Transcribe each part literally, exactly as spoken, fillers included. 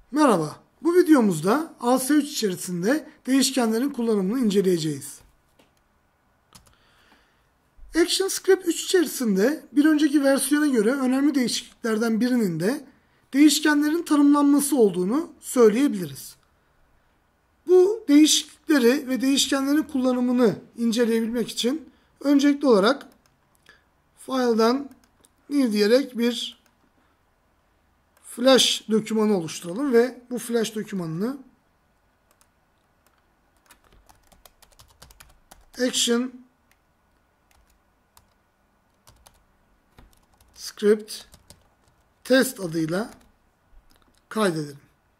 Merhaba, bu videomuzda A S üç içerisinde değişkenlerin kullanımını inceleyeceğiz. ActionScript üç içerisinde bir önceki versiyona göre önemli değişikliklerden birinin de değişkenlerin tanımlanması olduğunu söyleyebiliriz. Bu değişiklikleri ve değişkenlerin kullanımını inceleyebilmek için öncelikli olarak File'dan New diyerek bir Flash dokümanı oluşturalım ve bu Flash dokümanını Action Script Test adıyla kaydedelim.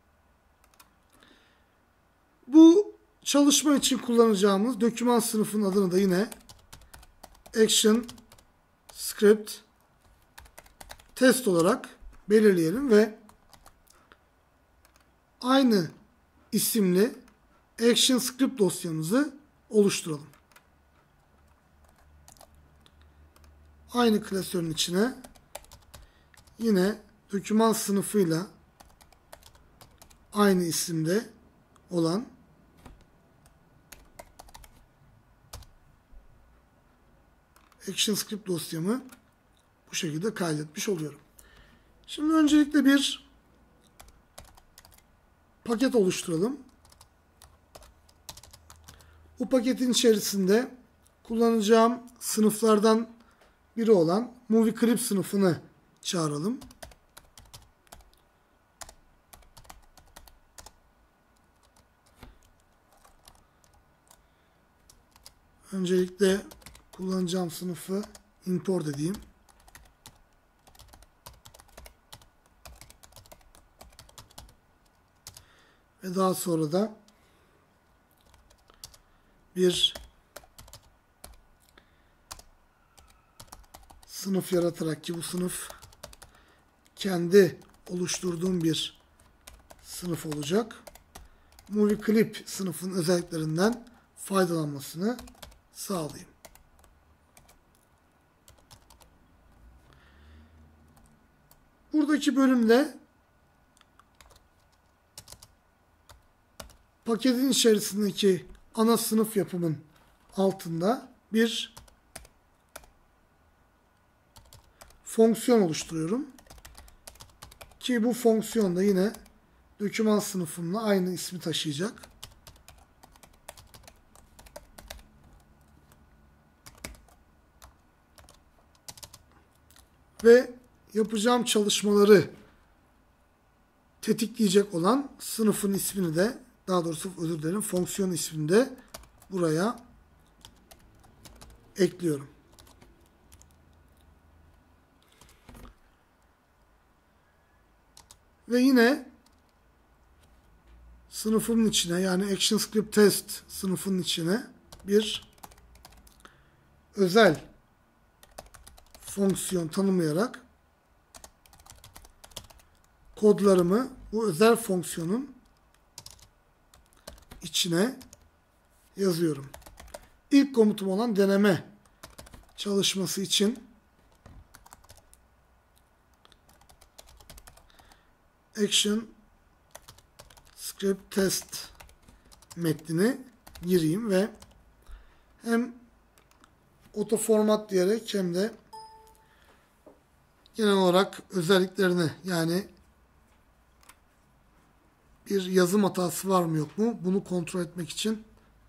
Bu çalışma için kullanacağımız doküman sınıfının adını da yine Action Script Test olarak belirleyelim ve aynı isimli ActionScript dosyamızı oluşturalım. Aynı klasörün içine yine doküman sınıfıyla aynı isimde olan ActionScript dosyamı bu şekilde kaydetmiş oluyorum. Şimdi öncelikle bir paket oluşturalım. Bu paketin içerisinde kullanacağım sınıflardan biri olan MovieClip sınıfını çağıralım. Öncelikle kullanacağım sınıfı import edeyim. Ve daha sonra da bir sınıf yaratarak, ki bu sınıf kendi oluşturduğum bir sınıf olacak, MovieClip sınıfın özelliklerinden faydalanmasını sağlayayım. Buradaki bölümde paketin içerisindeki ana sınıf yapımın altında bir fonksiyon oluşturuyorum. Ki bu fonksiyon da yine doküman sınıfımla aynı ismi taşıyacak. Ve yapacağım çalışmaları tetikleyecek olan sınıfın ismini de, daha doğrusu özür dilerim, fonksiyon ismini de buraya ekliyorum. Ve yine sınıfın içine, yani ActionScript Test sınıfının içine bir özel fonksiyon tanımlayarak kodlarımı bu özel fonksiyonun içine yazıyorum. İlk komutum olan deneme çalışması için Action Script Test metnini gireyim ve hem auto format diyerek hem de genel olarak özelliklerini, yani bir yazım hatası var mı yok mu, bunu kontrol etmek için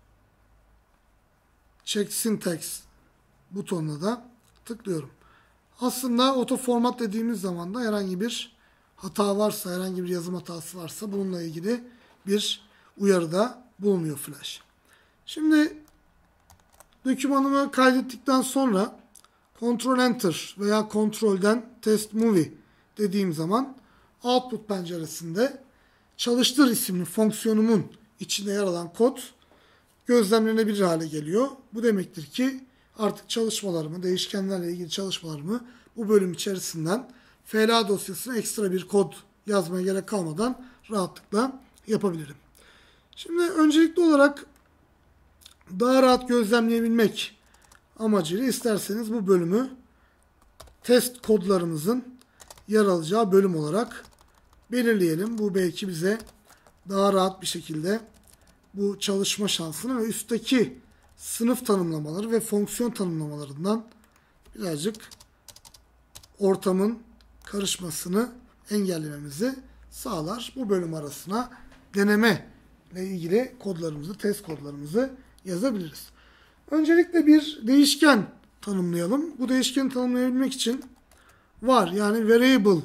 Check Syntax butonuna da tıklıyorum. Aslında auto format dediğimiz zaman da herhangi bir hata varsa, herhangi bir yazım hatası varsa bununla ilgili bir uyarıda bulunuyor Flash. Şimdi dokümanımı kaydettikten sonra Ctrl Enter veya Ctrl'den Test Movie dediğim zaman Output penceresinde Çalıştır isimli fonksiyonumun içinde yer alan kod gözlemlenebilir hale geliyor. Bu demektir ki artık çalışmalarımı, değişkenlerle ilgili çalışmalarımı bu bölüm içerisinden F L A dosyasına ekstra bir kod yazmaya gerek kalmadan rahatlıkla yapabilirim. Şimdi öncelikli olarak daha rahat gözlemleyebilmek amacıyla isterseniz bu bölümü test kodlarımızın yer alacağı bölüm olarak belirleyelim. Bu belki bize daha rahat bir şekilde bu çalışma şansını ve üstteki sınıf tanımlamaları ve fonksiyon tanımlamalarından birazcık ortamın karışmasını engellememizi sağlar. Bu bölüm arasına deneme ile ilgili kodlarımızı, test kodlarımızı yazabiliriz. Öncelikle bir değişken tanımlayalım. Bu değişkeni tanımlayabilmek için var yani variable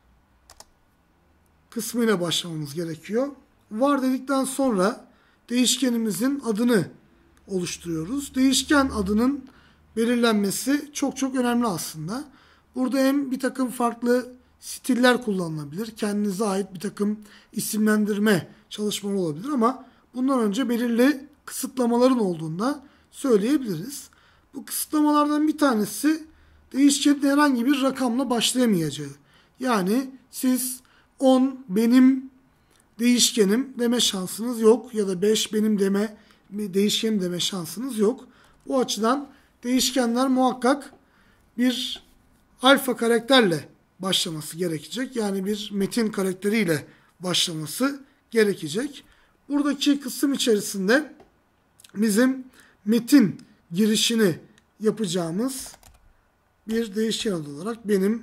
kısmıyla başlamamız gerekiyor. Var dedikten sonra değişkenimizin adını oluşturuyoruz. Değişken adının belirlenmesi çok çok önemli aslında. Burada hem bir takım farklı stiller kullanılabilir. Kendinize ait bir takım isimlendirme çalışmaları olabilir ama bundan önce belirli kısıtlamaların olduğunda söyleyebiliriz. Bu kısıtlamalardan bir tanesi değişkenin herhangi bir rakamla başlayamayacağı. Yani siz on benim değişkenim deme şansınız yok ya da beş benim deme değişkenim deme şansınız yok. Bu açıdan değişkenler muhakkak bir alfa karakterle başlaması gerekecek. Yani bir metin karakteriyle başlaması gerekecek. Buradaki kısım içerisinde bizim metin girişini yapacağımız bir değişken adı olarak benim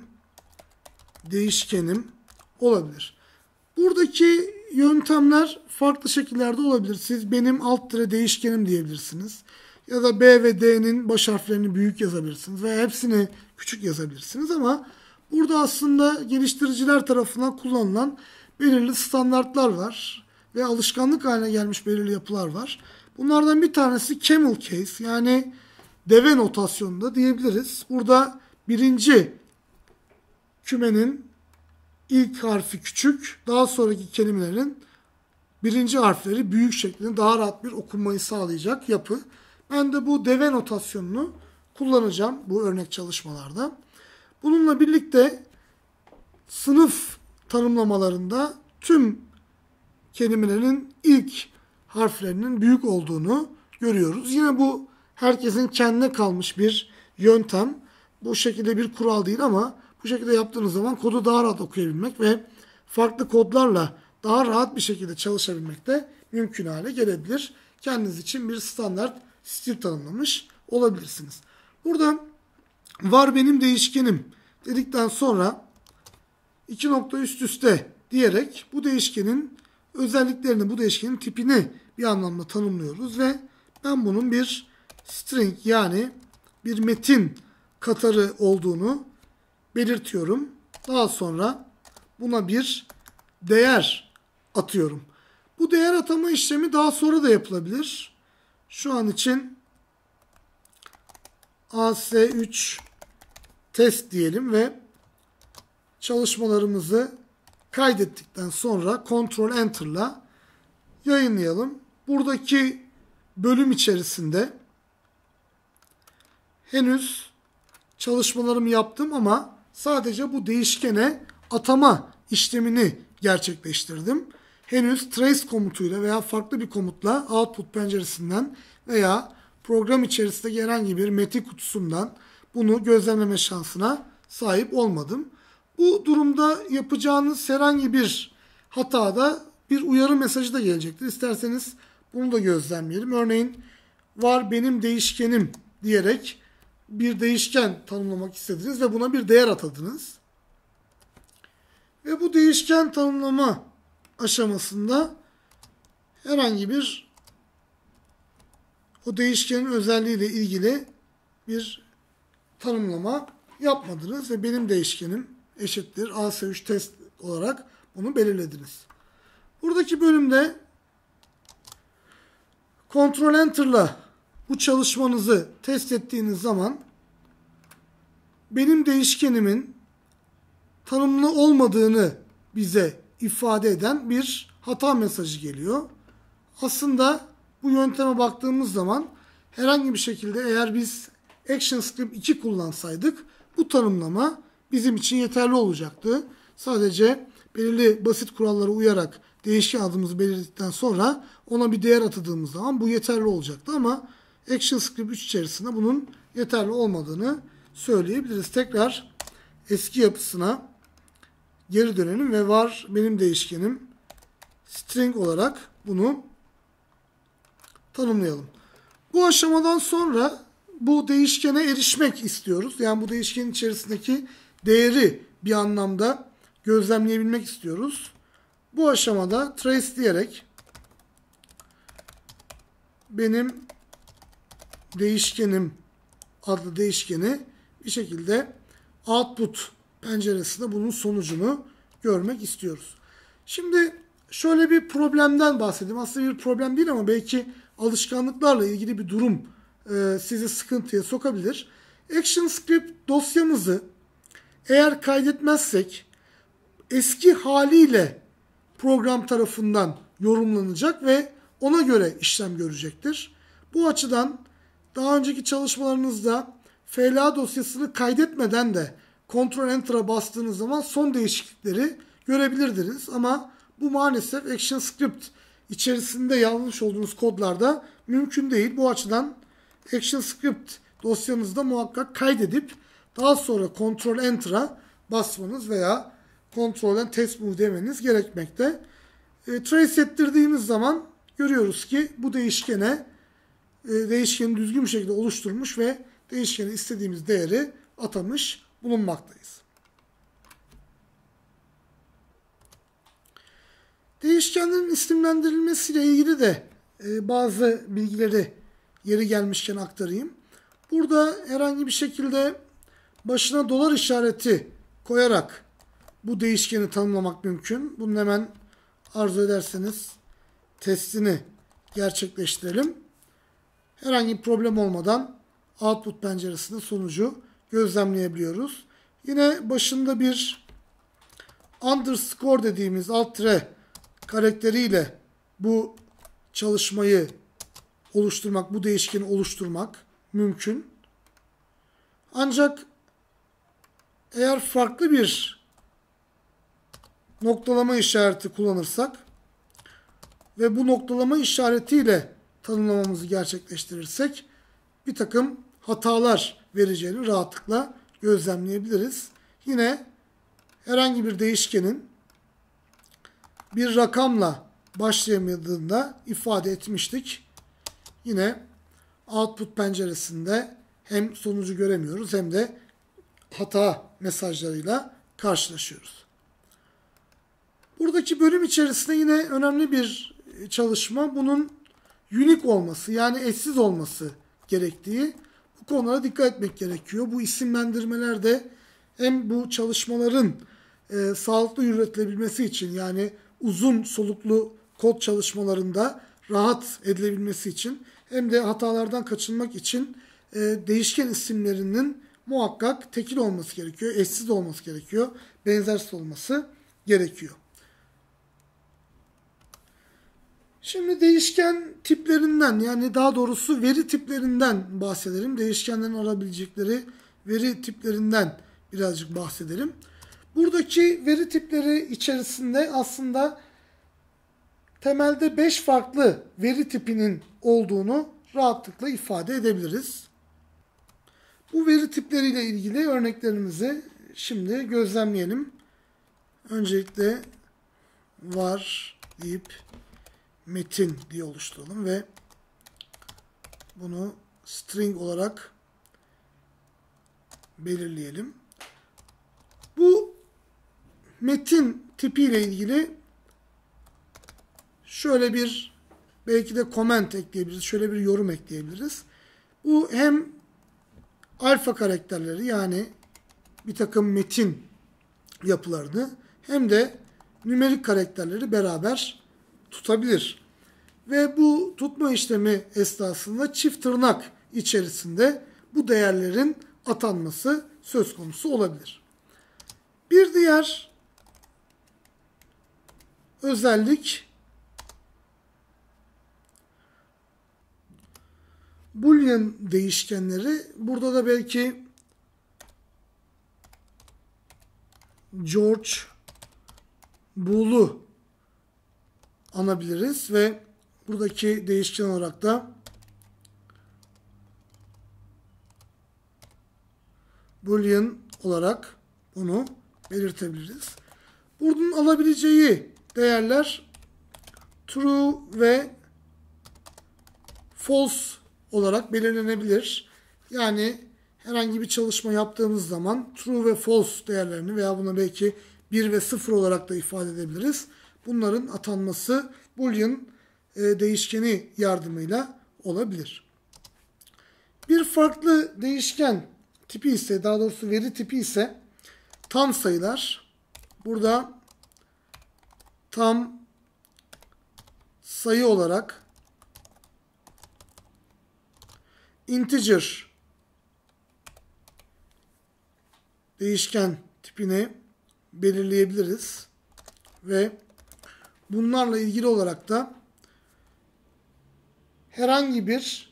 değişkenim olabilir. Buradaki yöntemler farklı şekillerde olabilir. Siz benim alt tire değişkenim diyebilirsiniz. Ya da B ve D'nin baş harflerini büyük yazabilirsiniz. Veya hepsini küçük yazabilirsiniz. Ama burada aslında geliştiriciler tarafından kullanılan belirli standartlar var. Ve alışkanlık haline gelmiş belirli yapılar var. Bunlardan bir tanesi camel case yani deve notasyonunda diyebiliriz. Burada birinci kümenin ilk harfi küçük, daha sonraki kelimelerin birinci harfleri büyük şeklinde daha rahat bir okunmayı sağlayacak yapı. Ben de bu deve notasyonunu kullanacağım bu örnek çalışmalarda. Bununla birlikte sınıf tanımlamalarında tüm kelimelerin ilk harflerinin büyük olduğunu görüyoruz. Yine bu herkesin kendine kalmış bir yöntem. Bu şekilde bir kural değil ama bu şekilde yaptığınız zaman kodu daha rahat okuyabilmek ve farklı kodlarla daha rahat bir şekilde çalışabilmek de mümkün hale gelebilir. Kendiniz için bir standart stil tanımlamış olabilirsiniz. Burada var benim değişkenim dedikten sonra iki nokta üst üste diyerek bu değişkenin özelliklerini, bu değişkenin tipini bir anlamda tanımlıyoruz ve ben bunun bir string yani bir metin katarı olduğunu belirtiyorum. Daha sonra buna bir değer atıyorum. Bu değer atama işlemi daha sonra da yapılabilir. Şu an için A S üç test diyelim ve çalışmalarımızı kaydettikten sonra Ctrl Enter'la yayınlayalım. Buradaki bölüm içerisinde henüz çalışmalarımı yaptım ama sadece bu değişkene atama işlemini gerçekleştirdim. Henüz trace komutuyla veya farklı bir komutla output penceresinden veya program içerisindeki herhangi bir metin kutusundan bunu gözlemleme şansına sahip olmadım. Bu durumda yapacağınız herhangi bir hatada bir uyarı mesajı da gelecektir. İsterseniz bunu da gözlemleyelim. Örneğin var benim değişkenim diyerek bir değişken tanımlamak istediniz ve buna bir değer atadınız. Ve bu değişken tanımlama aşamasında herhangi bir o değişkenin özelliğiyle ilgili bir tanımlama yapmadınız ve benim değişkenim eşittir A S üç test olarak bunu belirlediniz. Buradaki bölümde Ctrl Enter'la bu çalışmanızı test ettiğiniz zaman benim değişkenimin tanımlı olmadığını bize ifade eden bir hata mesajı geliyor. Aslında bu yönteme baktığımız zaman herhangi bir şekilde eğer biz ActionScript iki kullansaydık bu tanımlama bizim için yeterli olacaktı. Sadece belirli basit kurallara uyarak değişken adımızı belirledikten sonra ona bir değer atadığımız zaman bu yeterli olacaktı ama ActionScript üç içerisinde bunun yeterli olmadığını söyleyebiliriz. Tekrar eski yapısına geri dönelim ve var benim değişkenim string olarak bunu tanımlayalım. Bu aşamadan sonra bu değişkene erişmek istiyoruz. Yani bu değişkenin içerisindeki değeri bir anlamda gözlemleyebilmek istiyoruz. Bu aşamada trace diyerek benim değişkenim adlı değişkeni bir şekilde output penceresinde bunun sonucunu görmek istiyoruz. Şimdi şöyle bir problemden bahsedeyim. Aslında bir problem değil ama belki alışkanlıklarla ilgili bir durum e, sizi sıkıntıya sokabilir. ActionScript dosyamızı eğer kaydetmezsek eski haliyle program tarafından yorumlanacak ve ona göre işlem görecektir. Bu açıdan daha önceki çalışmalarınızda F L A dosyasını kaydetmeden de Ctrl Enter'a bastığınız zaman son değişiklikleri görebilirdiniz. Ama bu maalesef ActionScript içerisinde yazmış olduğunuz kodlarda mümkün değil. Bu açıdan ActionScript dosyanızda muhakkak kaydedip daha sonra Ctrl Enter'a basmanız veya Ctrl and Test Move demeniz gerekmekte. E, trace ettirdiğimiz zaman görüyoruz ki bu değişkene e, değişkeni düzgün bir şekilde oluşturmuş ve değişkene istediğimiz değeri atamış bulunmaktayız. Değişkenlerin isimlendirilmesiyle ilgili de e, bazı bilgileri yeri gelmişken aktarayım. Burada herhangi bir şekilde başına dolar işareti koyarak bu değişkeni tanımlamak mümkün. Bunu hemen arzu ederseniz testini gerçekleştirelim. Herhangi bir problem olmadan output penceresinde sonucu gözlemleyebiliyoruz. Yine başında bir underscore dediğimiz alt tire karakteriyle bu çalışmayı oluşturmak, bu değişkeni oluşturmak mümkün. Ancak eğer farklı bir noktalama işareti kullanırsak ve bu noktalama işaretiyle tanımlamamızı gerçekleştirirsek bir takım hatalar vereceğini rahatlıkla gözlemleyebiliriz. Yine herhangi bir değişkenin bir rakamla başlayamadığında ifade etmiştik. Yine output penceresinde hem sonucu göremiyoruz hem de hata mesajlarıyla karşılaşıyoruz. Buradaki bölüm içerisinde yine önemli bir çalışma bunun unique olması yani eşsiz olması gerektiği bu konulara dikkat etmek gerekiyor. Bu isimlendirmelerde hem bu çalışmaların e, sağlıklı yürütülebilmesi için yani uzun soluklu kod çalışmalarında rahat edilebilmesi için hem de hatalardan kaçınmak için e, değişken isimlerinin muhakkak tekil olması gerekiyor, eşsiz olması gerekiyor, benzersiz olması gerekiyor. Şimdi değişken tiplerinden yani daha doğrusu veri tiplerinden bahsedelim. Değişkenlerin alabilecekleri veri tiplerinden birazcık bahsedelim. Buradaki veri tipleri içerisinde aslında temelde beş farklı veri tipinin olduğunu rahatlıkla ifade edebiliriz. Bu veri tipleriyle ilgili örneklerimizi şimdi gözlemleyelim. Öncelikle var deyip metin diye oluşturalım ve bunu string olarak belirleyelim. Bu metin tipiyle ilgili şöyle bir belki de comment ekleyebiliriz. Şöyle bir yorum ekleyebiliriz. Bu hem alfa karakterleri yani bir takım metin yapılarını hem de nümerik karakterleri beraber tutabilir. Ve bu tutma işlemi esnasında çift tırnak içerisinde bu değerlerin atanması söz konusu olabilir. Bir diğer özellik Boolean değişkenleri. Burada da belki George Bool'u anabiliriz ve buradaki değişken olarak da Boolean olarak bunu belirtebiliriz. Bunun alabileceği değerler true ve false olarak belirlenebilir. Yani herhangi bir çalışma yaptığımız zaman true ve false değerlerini veya buna belki bir ve sıfır olarak da ifade edebiliriz. Bunların atanması Boolean e, değişkeni yardımıyla olabilir. Bir farklı değişken tipi ise, daha doğrusu veri tipi ise tam sayılar. Burada tam sayı olarak integer değişken tipini belirleyebiliriz ve bunlarla ilgili olarak da herhangi bir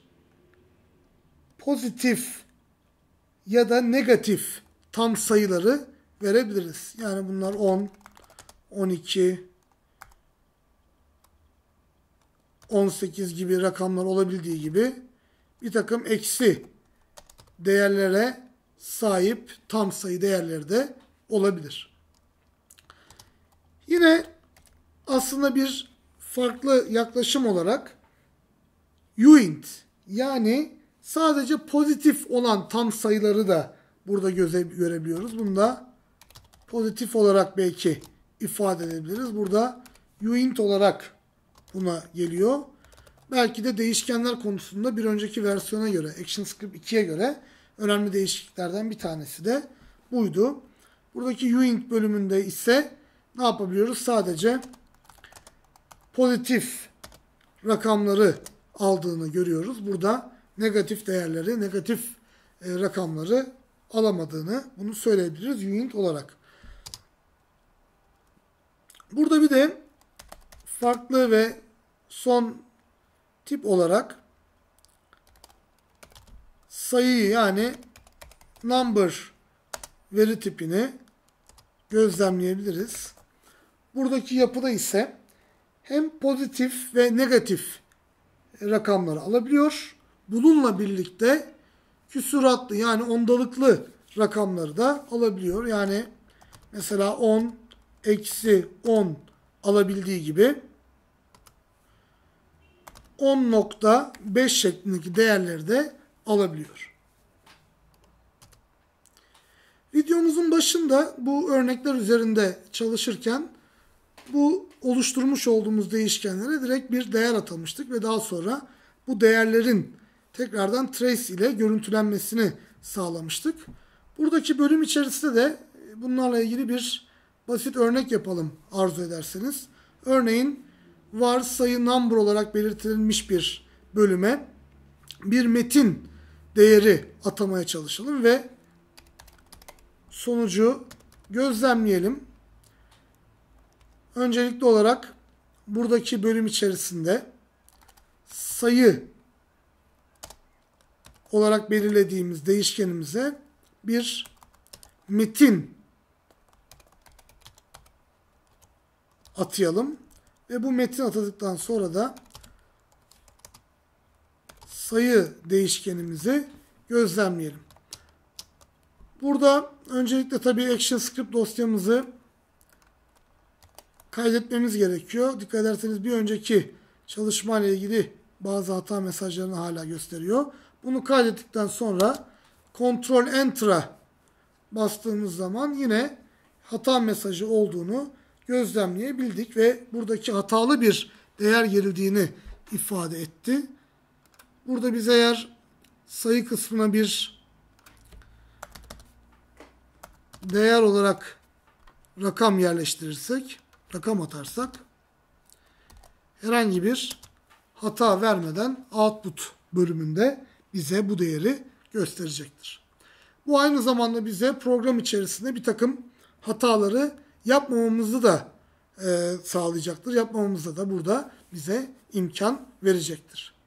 pozitif ya da negatif tam sayıları verebiliriz. Yani bunlar on, on iki, on sekiz gibi rakamlar olabildiği gibi bir takım eksi değerlere sahip tam sayı değerleri de olabilir. Yine aslında bir farklı yaklaşım olarak uint, yani sadece pozitif olan tam sayıları da burada göze görebiliyoruz. Bunu da pozitif olarak belki ifade edebiliriz. Burada uint olarak buna geliyor. Belki de değişkenler konusunda bir önceki versiyona göre, ActionScript ikiye göre önemli değişikliklerden bir tanesi de buydu. Buradaki uint bölümünde ise ne yapabiliyoruz? Sadece pozitif rakamları aldığını görüyoruz. Burada negatif değerleri, negatif e, rakamları alamadığını, bunu söyleyebiliriz uint olarak. Burada bir de farklı ve son tip olarak sayıyı, yani number veri tipini gözlemleyebiliriz. Buradaki yapıda ise hem pozitif ve negatif rakamları alabiliyor. Bununla birlikte küsuratlı, yani ondalıklı rakamları da alabiliyor. Yani mesela on, eksi on alabildiği gibi on nokta beş şeklindeki değerleri de alabiliyor. Videomuzun başında bu örnekler üzerinde çalışırken bu oluşturmuş olduğumuz değişkenlere direkt bir değer atamıştık ve daha sonra bu değerlerin tekrardan trace ile görüntülenmesini sağlamıştık. Buradaki bölüm içerisinde de bunlarla ilgili bir basit örnek yapalım arzu ederseniz. Örneğin var sayı number olarak belirtilmiş bir bölüme bir metin değeri atamaya çalışalım ve sonucu gözlemleyelim. Öncelikli olarak buradaki bölüm içerisinde sayı olarak belirlediğimiz değişkenimize bir metin atayalım. Ve bu metin atadıktan sonra da sayı değişkenimizi gözlemleyelim. Burada öncelikle tabii ActionScript dosyamızı kaydetmemiz gerekiyor. Dikkat ederseniz bir önceki çalışma ile ilgili bazı hata mesajlarını hala gösteriyor. Bunu kaydettikten sonra Ctrl Enter'a bastığımız zaman yine hata mesajı olduğunu gözlemleyebildik ve buradaki hatalı bir değer girildiğini ifade etti. Burada biz eğer sayı kısmına bir değer olarak rakam yerleştirirsek, rakam atarsak herhangi bir hata vermeden output bölümünde bize bu değeri gösterecektir. Bu aynı zamanda bize program içerisinde bir takım hataları yapmamamızı da e, sağlayacaktır. Yapmamamıza da burada bize imkan verecektir.